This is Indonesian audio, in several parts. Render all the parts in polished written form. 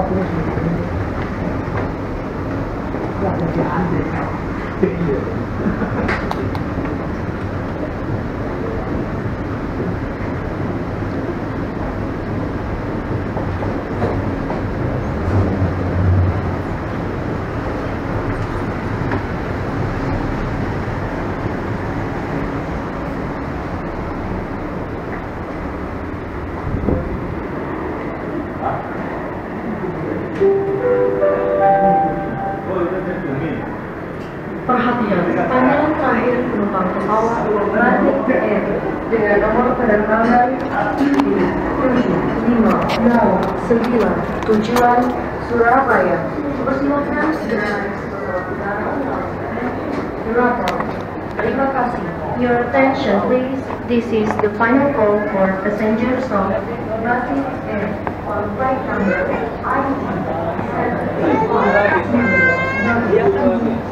Perhatian, panggilan terakhir penumpang pesawat Batik Air dengan nomor penerbangan 509 tujuan Surabaya. Persilakan segera naik ke pesawat udara. Terima kasih. Your attention please. This is the final call for passengers of Batik Air on flight number IT 751.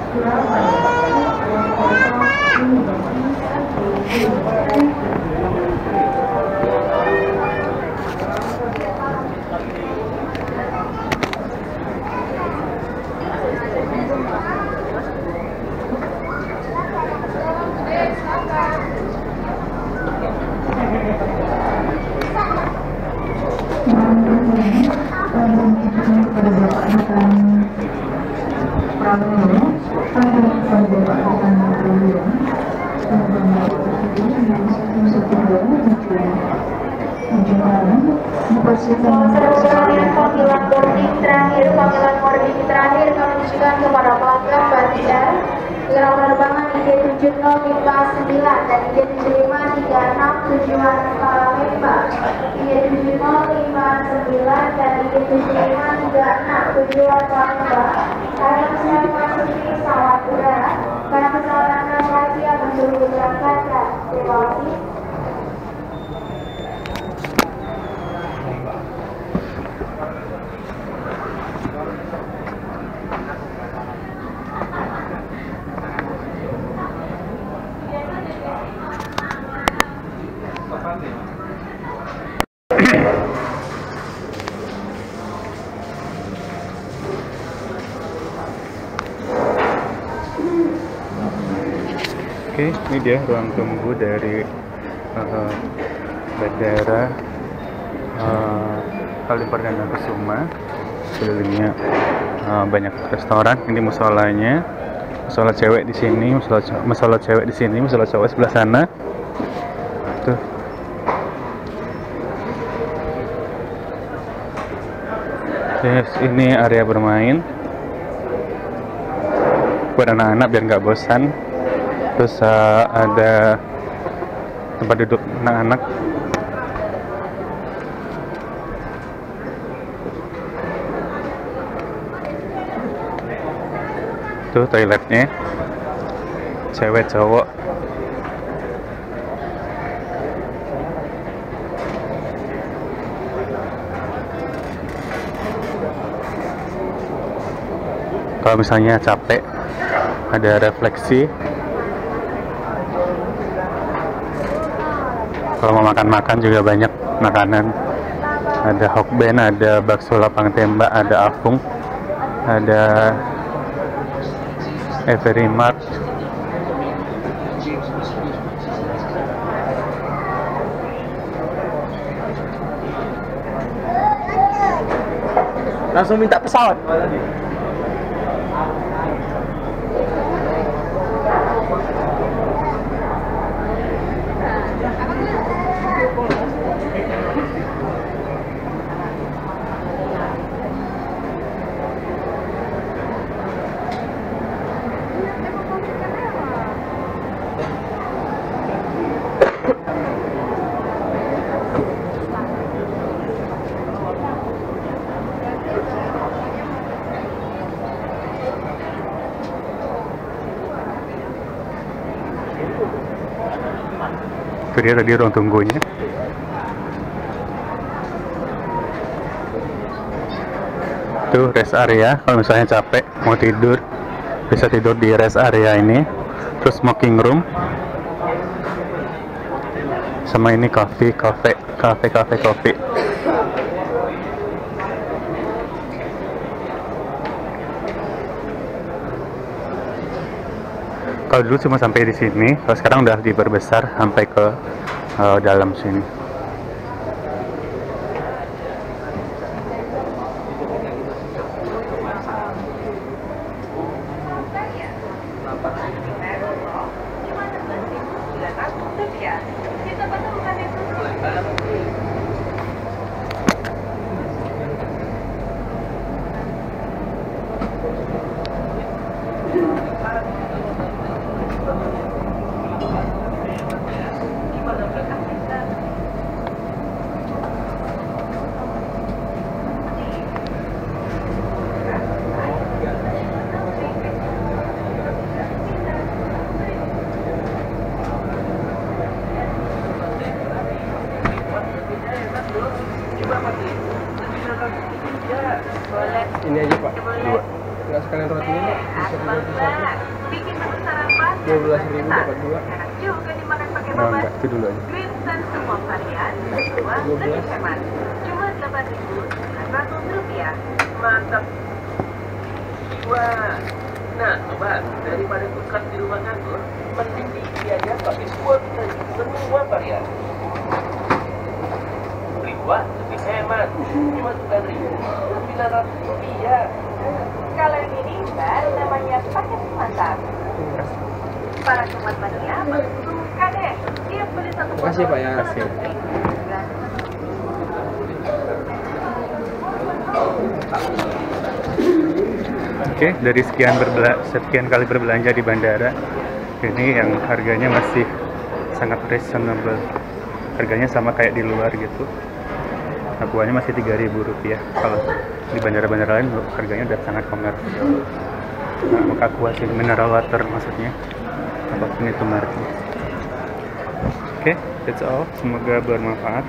Panggilan boarding terakhir kami tujukan kepada pelanggan Batik Air dengan penerbangan ID7059 dan ID7536 tujuan Palembang, ID7059 dan ID7536 tujuan Palembang. Karena siap memasuki pesawat udara, karena pesawat Anda siap menuju keberangkatan. Terima kasih. Oke, ini dia ruang tunggu dari bandara Halim Perdana Kusuma. Sekelilingnya banyak restoran. Ini musolanya, musola cewek di sini, musola cewek di sini, musola cowok sebelah sana. Tuh. Yes, ini area bermain buat anak-anak biar nggak bosan. Terus ada tempat duduk anak-anak. Tuh toiletnya, cewek cowok. Kalau misalnya capek, ada refleksi. Kalau mau makan-makan juga banyak makanan. Ada hokben, ada bakso lapang tembak, ada apung, ada Everymart. Langsung minta pesawat. Itu dia tadi ruang tunggunya. Tuh rest area, kalau misalnya capek mau tidur bisa tidur di rest area ini. Terus smoking room, sama ini cafe. Kalau dulu cuma sampai di sini, kalau sekarang udah diperbesar sampai ke dalam sini. Ini aja Pak. Dua. Nggak sekalian rotinya Pak. Bikin menu sarapan 12.000 dapat 2. enak juga dimakan pakai Oh, babat. enggak, itu dulu aja. Green Sun semua varian, kedua lebih hemat. Cuma 8.900 rupiah. Mantap. Wah. Nah, coba daripada tukar di rumah nganggur, mending dia pakai semua semua varian. Beli dua lebih hemat. Cuma 9.900 rupiah. Kalau yang ini Mbak, namanya paket mantap. Para sobat mania, suka deh. Dia beli satu botol. Makasih Pak ya. Makasih. Oke, dari sekian kali berbelanja di bandara, ini yang harganya masih sangat reasonable. Harganya sama kayak di luar gitu. Akuanya masih 3.000 rupiah. Kalau di bandara-bandara lain harganya udah sangat komersial. Nah, aqua sih, mineral water maksudnya. Apapun itu mereknya. Oke, that's all. Semoga bermanfaat.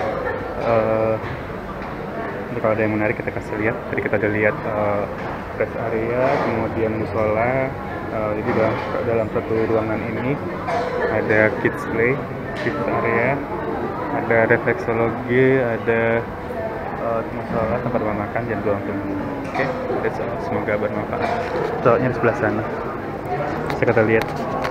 Kalau ada yang menarik kita kasih lihat. Tadi kita udah lihat rest area, kemudian musola. Jadi dalam satu ruangan ini ada kids play, kids area, ada refleksologi, ada musola, tempat makan dan ruang tunggu. Oke, that's all. Semoga bermanfaat. Soalnya di sebelah sana. Bisa kita lihat.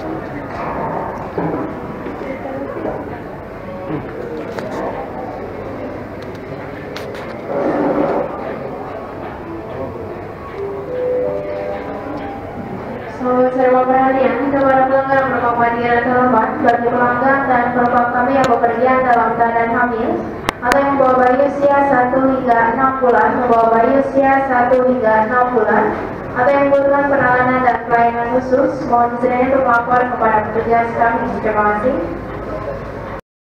Selamat sore perhatian kepada pelanggan berupa panggilan terlambat bagi pelanggan dan penumpang kami yang bepergian dalam keadaan hamil atau yang membawa bayi usia 1 hingga 6 bulan, membawa bayi usia 1 hingga 6 bulan, atau yang membutuhkan penanganan dan pelayanan khusus, mohon disediakan untuk melapor kepada petugas kami. Terima kasih.